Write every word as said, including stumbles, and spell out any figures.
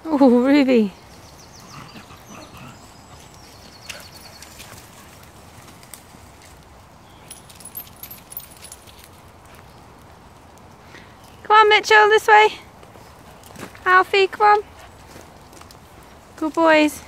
Oh, Ruby. Come on, Mitchell, this way. Alfie, come on. Good boys.